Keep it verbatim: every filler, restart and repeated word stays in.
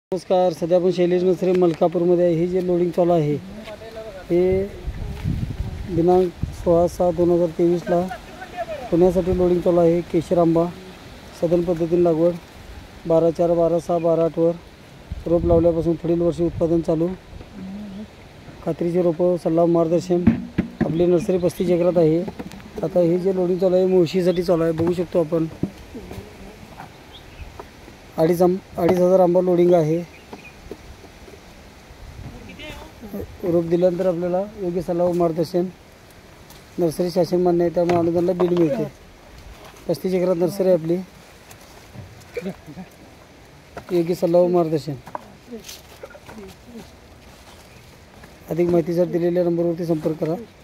नमस्कार. सध्या आपण शैलेश नर्सरी मलकापूरमध्ये आहे. हे जे लोडिंग चालू आहे हे दिनांक सोळा सहा दोन हजार तेवीसला पुण्यासाठी लोडिंग चालू आहे. केशर आंबा सदन पद्धतीने लागवड बारा चार बारा सहा बारा आठवर रोप लावल्यापासून पुढील वर्षी उत्पादन चालू. खात्रीचे रोपं सल्ला मार्गदर्शन. आपली नर्सरी पस्तीस एकरात आहे. आता हे जे लोडिंग चालू आहे मुळशीसाठी चालू आहे. बघू शकतो आपण अडीच आम अडीच हजार आंबा लोडिंग आहे. रोप दिल्यानंतर आपल्याला योग्य सल्ला व मार्गदर्शन नर्सरी शासन मान्य आहे, त्यामुळे अनुदानाला बिल मिळते. पस्तीस एकरात नर्सरी आहे आपली. योग्य सल्ला व मार्गदर्शन. अधिक माहितीसाठी दिलेल्या नंबरवरती संपर्क करा.